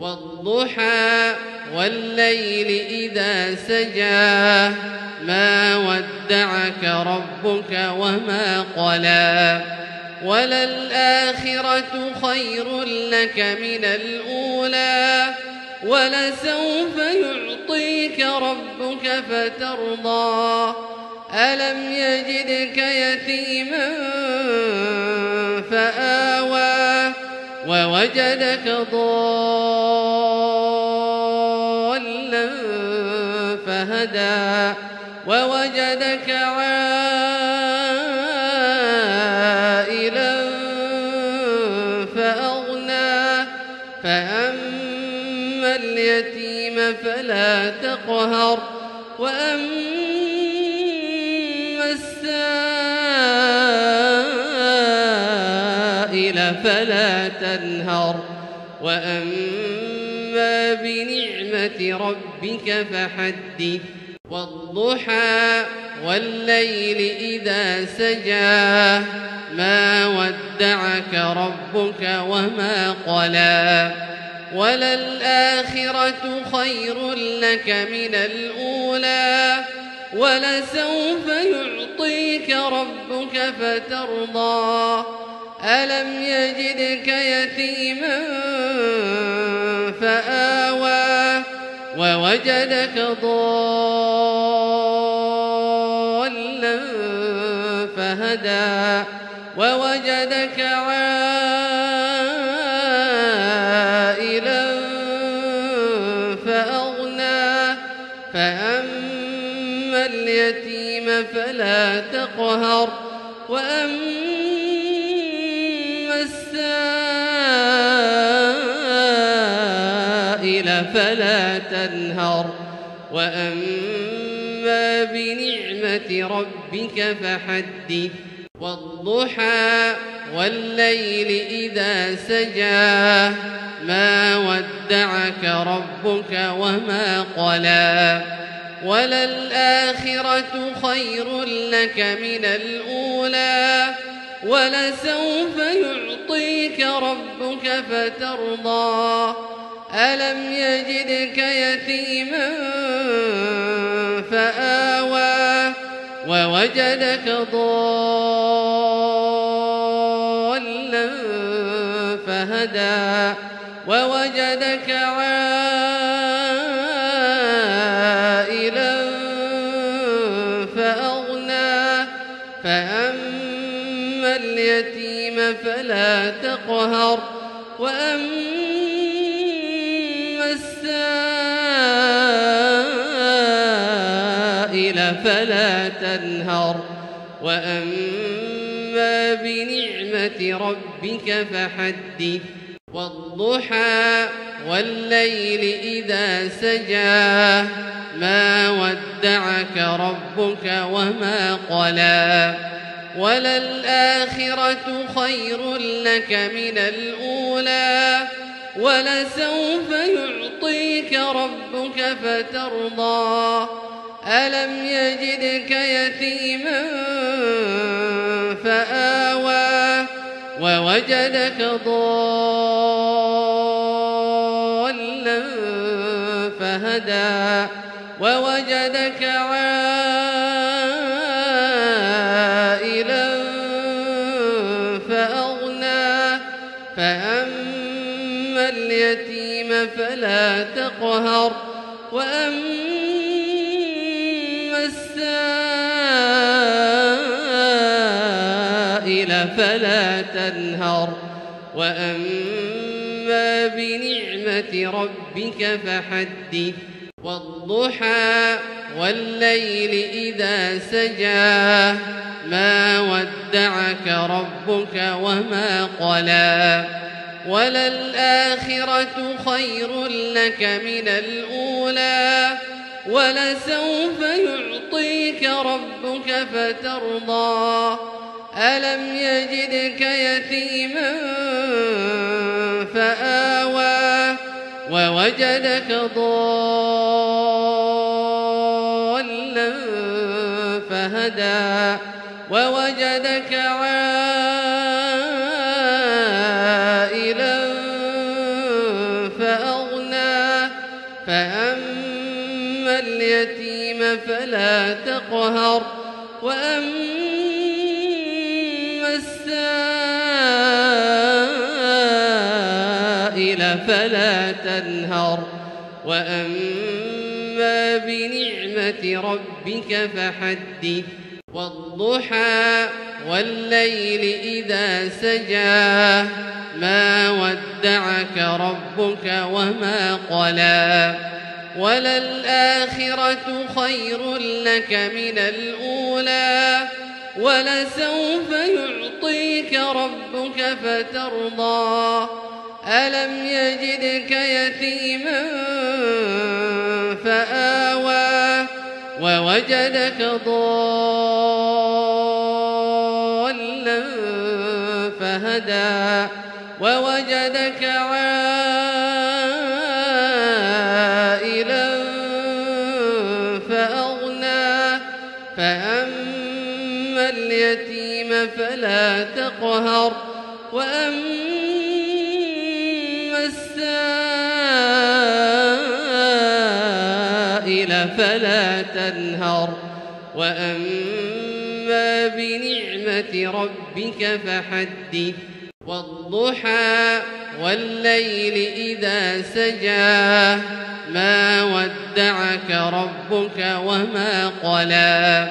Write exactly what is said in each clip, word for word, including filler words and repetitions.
والضحى والليل إذا سجى ما ودعك ربك وما قلى وللآخرة خير لك من الأولى ولسوف يعطيك ربك فترضى ألم يجدك يتيما فآوى ووجدك ضالا فهدى ووجدك عائلا فأغنى فأما اليتيم فلا تقهر وأما السائل فلا تنهر وأما بنعمة ربك فحدث والضحى والليل إذا سجى ما ودعك ربك وما قلى وللآخرة خير لك من الأولى ولسوف يعطيك ربك فترضى ألم يجدك يتيما فآوى ووجدك ضالا فهدى ووجدك عائلا فأغنى فأما اليتيم فلا تقهر وأما السائل فلا تنهر وأما بنعمة ربك فحدث والضحى والليل إذا سجى ما ودعك ربك وما قلى وللآخرة خير لك من الأولى ولسوف يعطيك ربك فترضى ألم يجدك يتيما فآوى ووجدك ضالا فهدى ووجدك عائلا فأغنى فأما اليتيم فلا تقهر وأما السائل فلا تنهر وأما بنعمة ربك فحدث والضحى والليل إذا سجى ما ودعك ربك وما قلى وللآخرة خير لك من الأولى ولسوف يعطيك ربك فترضى ألم يجدك يتيما فآوى ووجدك ضالا فهدى ووجدك عائلا فأغنى فأما اليتيم فلا تقهر وأما السائل فلا تنهر وأما بنعمة ربك فحدث والضحى والليل إذا سجى ما ودعك ربك وما قلى وللآخرة خير لك من الأولى ولسوف يعطيك ربك فترضى ألم يجدك يتيما فآوى ووجدك ضالا فهدى ووجدك عائلا فأغنى فأما اليتيم فلا تقهر وأما السائل فلا تنهر وأما بنعمة ربك فحدث والضحى والليل إذا سجى ما ودعك ربك وما قلى وللآخرة خير لك من الأولى ولسوف يعطيك ربك فترضى ألم يجدك يتيما فآوى ووجدك ضالا فهدى ووجدك عائلا فأغنى فأما اليتيم فلا تقهر وأما السائل فلا تنهر وأما بنعمة ربك فحدث والضحى والليل إذا سجى ما ودعك ربك وما قلى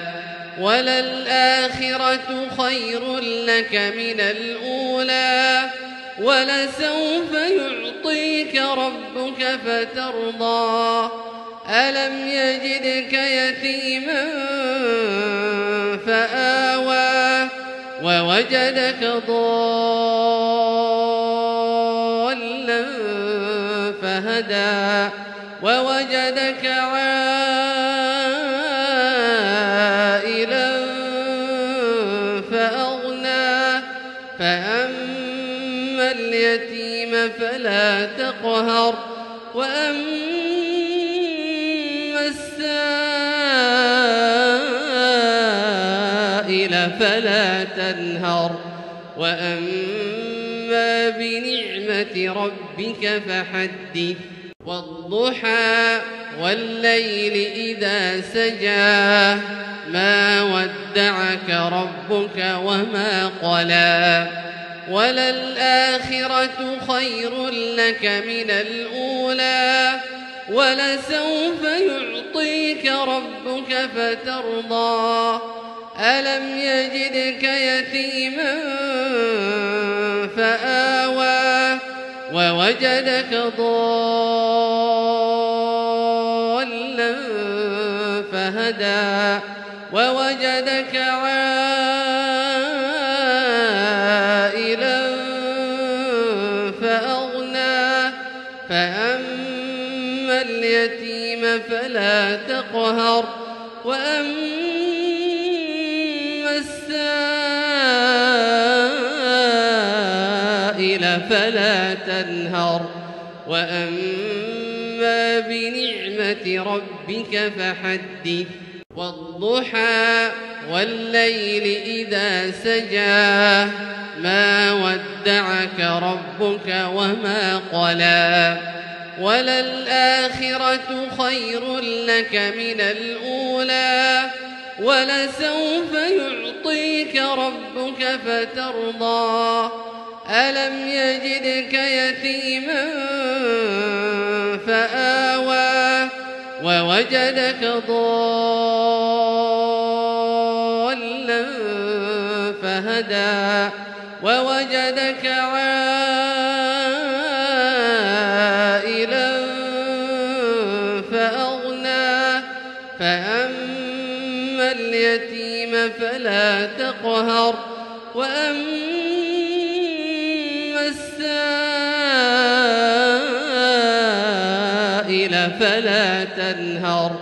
وللآخرة خير لك من الأولى ولسوف يعطيك ربك فترضى ألم يجدك يتيما فآوى ووجدك ضالا فهدى ووجدك عائلا فأغنى فأما اليتيم فلا تقهر وأما السائل فلا تنهر وأما بنعمة ربك فحدث والضحى والليل إذا سجى ما ودعك ربك وما قلى وللآخرة خير لك من الأولى ولسوف يعطيك ربك فترضى ألم يجدك يتيما فآوى ووجدك ضالا فهدى ووجدك عائلا فأغنى فأما اليتيم فلا تقهر وأما السائل فلا تنهر وأما بنعمة ربك فحدث والضحى والليل إذا سجى ما ودعك ربك وما قلى وللآخرة خير لك من الأولى ولسوف يعطيك ربك فترضى ألم يجدك يتيما فآوى ووجدك ضالا فهدى ووجدك عائلا فأغنى فأما اليتيم فلا تقهر وأما السائل فلا تنهر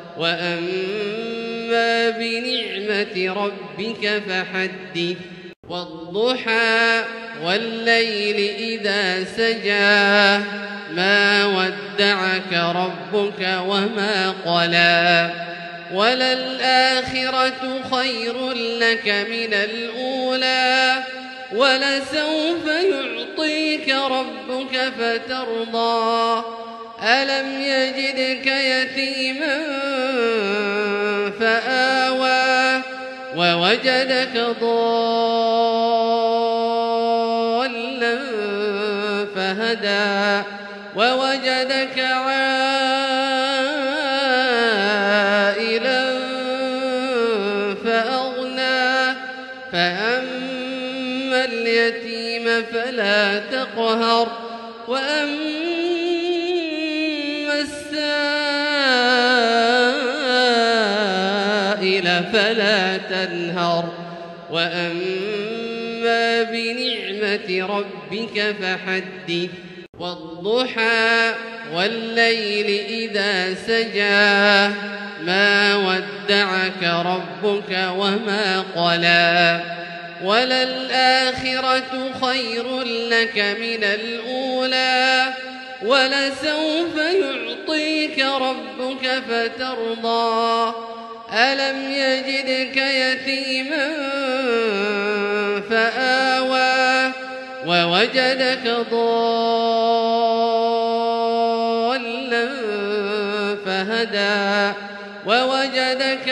وأما بنعمة ربك فحدث والضحى والليل إذا سجى ما ودعك ربك وما قلى وللآخرة خير لك من الأولى ولسوف يعطيك ربك فترضى ألم يجدك يتيما فآوى ووجدك ضالا فهدى ووجدك عائلا فأغنى فأما اليتيم فلا تقهر وأما السائل فلا تنهر وأما بنعمة ربك فحدث والضحى والليل إذا سجى ما ودعك ربك وما قلى وللآخرة خير لك من الأولى ولسوف يعطيك ربك فترضى ألم يجدك يتيما فآوى ووجدك ضالا فهدى ووجدك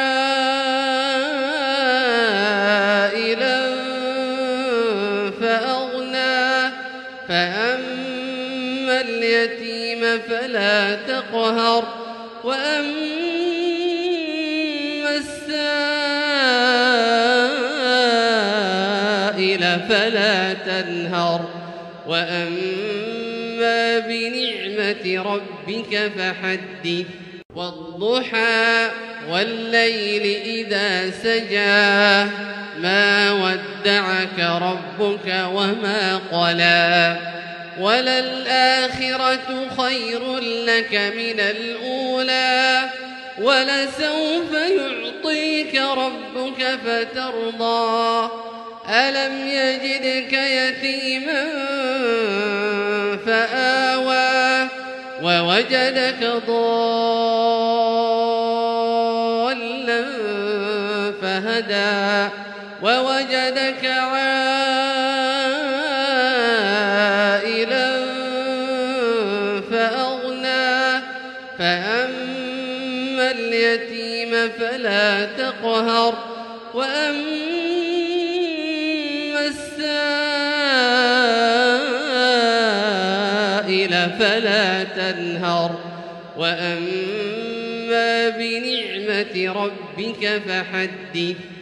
عائلا فأغنى فأما اليتيم فلا تقهر وأما السائل فلا تنهر وأما بنعمة ربك فحدث والضحى والليل إذا سجى ما ودعك ربك وما قلى وللآخرة خير لك من الأولى ولسوف يعطيك ربك فترضى ألم يجدك يتيما فآوى ووجدك ضالا فهدى ووجدك عائلا فأغنى فأما اليتيم فلا تقهر وأما السائل فلا تنهر وأما بنعمة ربك فحدث